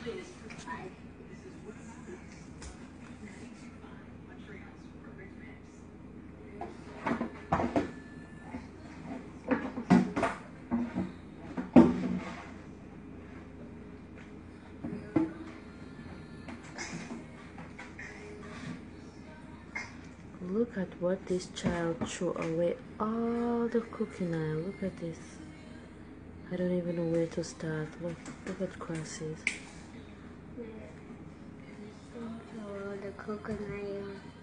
Look at what this child threw away, all the cooking oil. Look at this. I don't even know where to start. Look at crosses. The coconut.